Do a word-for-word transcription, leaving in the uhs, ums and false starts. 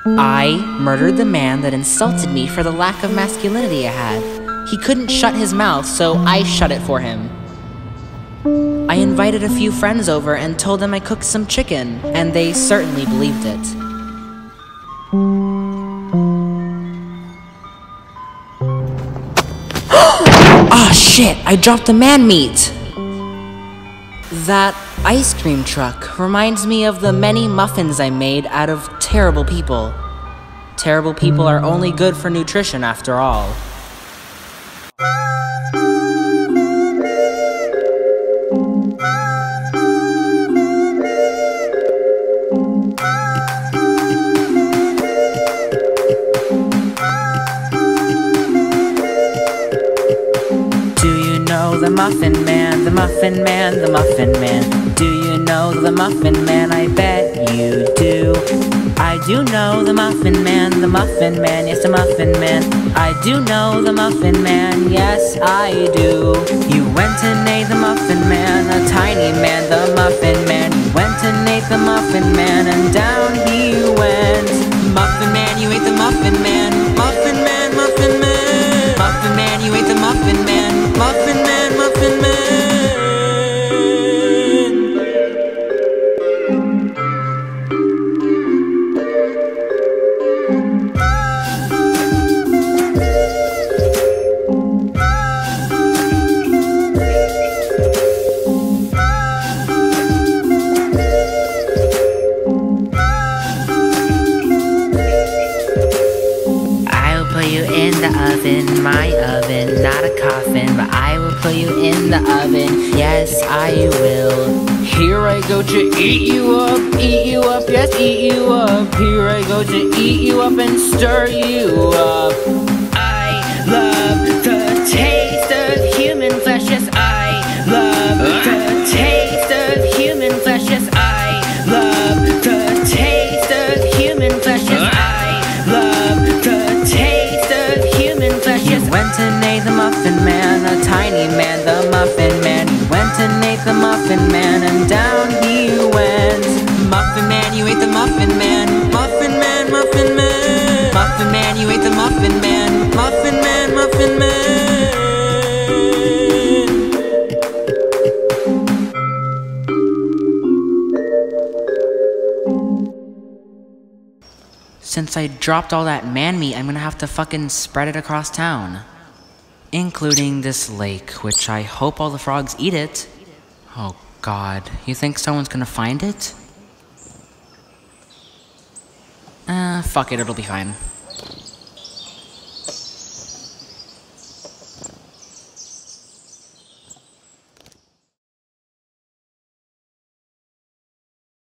I murdered the man that insulted me for the lack of masculinity I had. He couldn't shut his mouth, so I shut it for him. I invited a few friends over and told them I cooked some chicken, and they certainly believed it. Ah, shit! I dropped the man meat! That ice cream truck reminds me of the many muffins I made out of terrible people. Terrible people are only good for nutrition after all. The Muffin Man, the Muffin Man, the Muffin Man. Do you know the Muffin Man? I bet you do. I do know the Muffin Man, the Muffin Man, yes, the Muffin Man. I do know the Muffin Man, yes, I do. You went and ate the Muffin Man, a tiny man, the Muffin Man. You went and ate the Muffin Man, and down he went. Muffin Man, you ate the Muffin Man. Muffin Man, Muffin Man. Muffin Man, you ate the Muffin Man. Muffin Man, Muffin Man. I will put you in the oven, my oven, not a coffin, but I will put you in the oven, yes I will. Here I go to eat you up, eat you up, yes eat you up. Here I go to eat you up and stir you up. I love the taste of human flesh, yes I love the taste of human flesh, yes I love the taste of human flesh, yes I love the taste of human flesh, yes. You went and ate the Muffin Man, a tiny man, the Muffin Man. You went and ate the Muffin Man, and down he went. Muffin Man, you ate the Muffin Man. Muffin Man, Muffin Man. Muffin Man, you ate the Muffin Man. Muffin Man, Muffin Man. Since I dropped all that man meat, I'm gonna have to fucking spread it across town. Including this lake, which I hope all the frogs eat it. Oh god, you think someone's gonna find it? Uh, fuck it, it'll be fine.